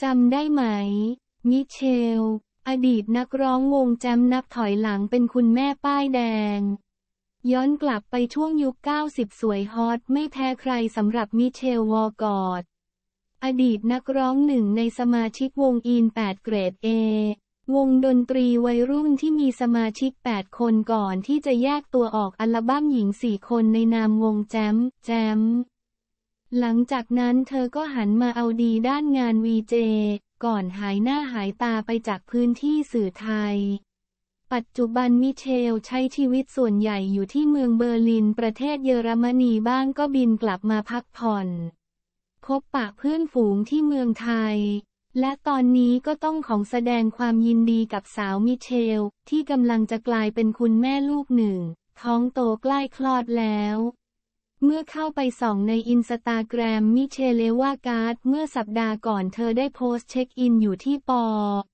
จำได้ไหมมิเชลอดีตนักร้องวงแจมนับถอยหลังเป็นคุณแม่ป้ายแดงย้อนกลับไปช่วงยุค90สวยฮอตไม่แพ้ใครสำหรับมิเชลวอลกอตอดีตนักร้องหนึ่งในสมาชิกวงอิน8เกรด A วงดนตรีวัยรุ่นที่มีสมาชิก8คนก่อนที่จะแยกตัวออกอัลบั้มหญิง4คนในนามวงแจมหลังจากนั้นเธอก็หันมาเอาดีด้านงานวีเจก่อนหายหน้าหายตาไปจากพื้นที่สื่อไทยปัจจุบันมิเชลใช้ชีวิตส่วนใหญ่อยู่ที่เมืองเบอร์ลินประเทศเยอรมนีบ้างก็บินกลับมาพักผ่อนพบปะเพื่อนฝูงที่เมืองไทยและตอนนี้ก็ต้องแสดงความยินดีกับสาวมิเชลที่กำลังจะกลายเป็นคุณแม่ลูกหนึ่งท้องโตใกล้คลอดแล้วเมื่อเข้าไปส่องในอินสตาแกรมมิเชลเลวาการ์ดเมื่อสัปดาห์ก่อนเธอได้โพสต์เช็คอินอยู่ที่ป